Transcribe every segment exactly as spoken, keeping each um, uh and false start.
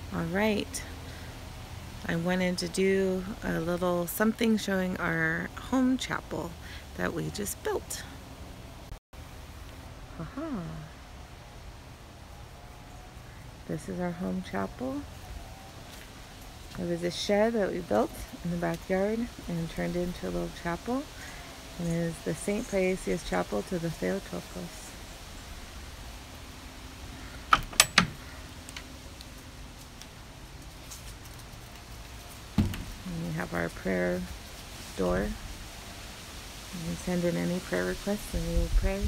All right, I wanted to do a little something showing our home chapel that we just built. Haha. This is our home chapel. It was a shed that we built in the backyard and turned into a little chapel. And it is the Saint Paisius Chapel to the Theotokos. And we have our prayer door. You can send in any prayer requests and we will pray.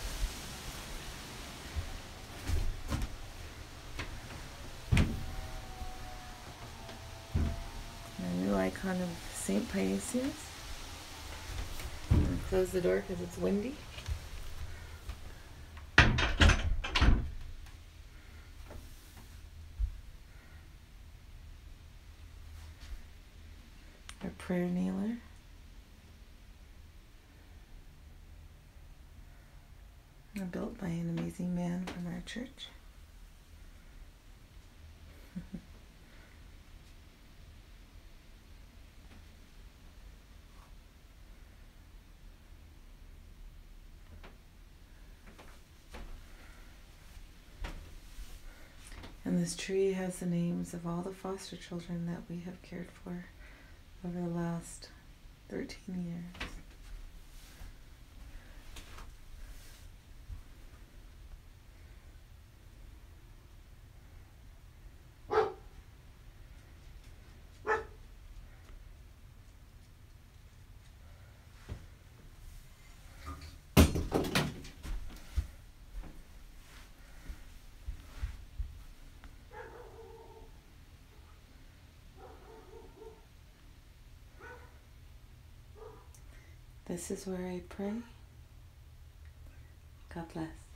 And a new icon of Saint Paisius. I'm going to close the door because it's windy. Our prayer kneeler. Built by an amazing man from our church. And this tree has the names of all the foster children that we have cared for over the last thirteen years. This is where I pray. God bless.